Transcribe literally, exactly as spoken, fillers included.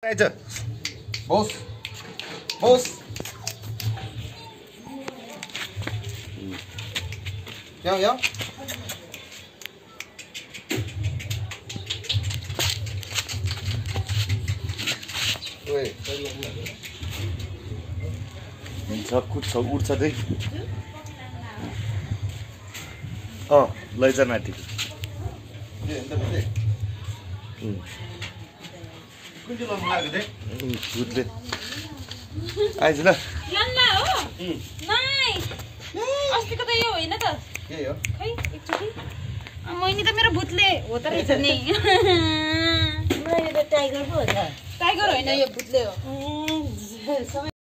आइज बोस बोस यहाँ यहाँ सब कुछ सब उड्छ त्यही अँ लैजा माथि भूतले आइज ल अस्तिको त यो होइन त के हो खै एकचोटि मैनी त मेरो भूतले हो त रहेछ नि मैले त टाइगर पो हो त टाइगर होइन यो भूतले हो